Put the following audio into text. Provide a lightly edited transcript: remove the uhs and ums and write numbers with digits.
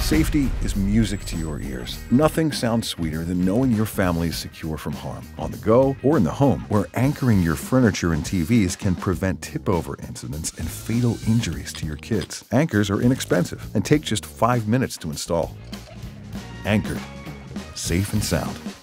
Safety is music to your ears. Nothing sounds sweeter than knowing your family is secure from harm, on the go or in the home, where anchoring your furniture and TVs can prevent tip-over incidents and fatal injuries to your kids. Anchors are inexpensive and take just 5 minutes to install. Anchored. Safe and sound.